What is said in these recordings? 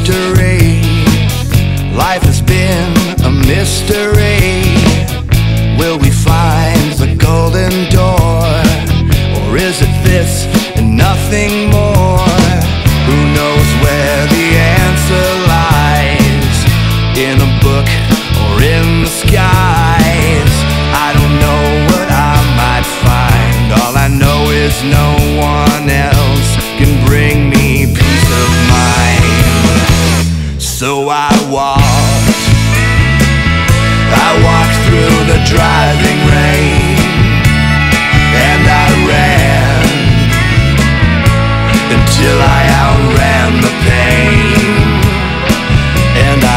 history. Life has been a mystery. Will we find the golden door? Or is it this and nothing more? Who knows where the answer lies? In a book or in the skies? I don't know what I might find. All I know is no one else can bring me peace of mind. So I walked through the driving rain, and I ran until I outran the pain. And I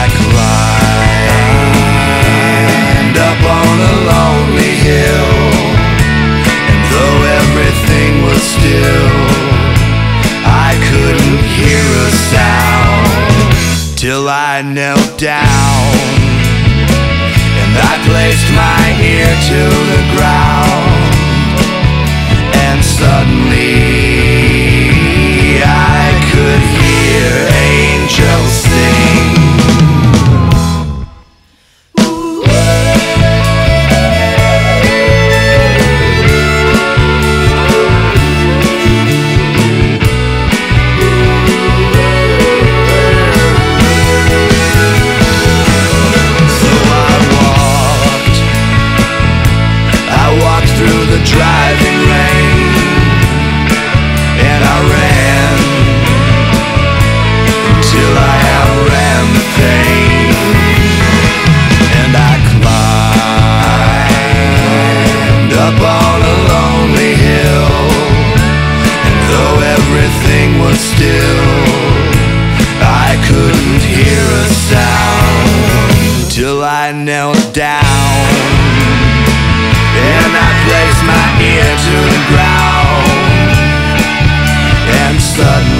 climbed up on a lonely hill, and though everything was still, I couldn't hear a sound till I knelt down. I placed my ear to the ground, and suddenly I could hear angels sing. Driving rain, and I ran until I outran the pain. And I climbed up on a lonely hill, and though everything was still, I couldn't hear a sound till I knelt down. And I placed my ear to the ground, and suddenly